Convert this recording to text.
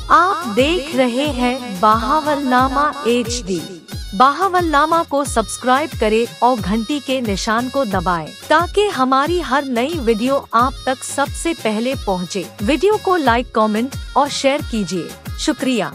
आप देख रहे हैं बाहावलनामा HD। बाहावलनामा को सब्सक्राइब करें और घंटी के निशान को दबाएं ताकि हमारी हर नई वीडियो आप तक सबसे पहले पहुंचे। वीडियो को लाइक, कमेंट और शेयर कीजिए। शुक्रिया।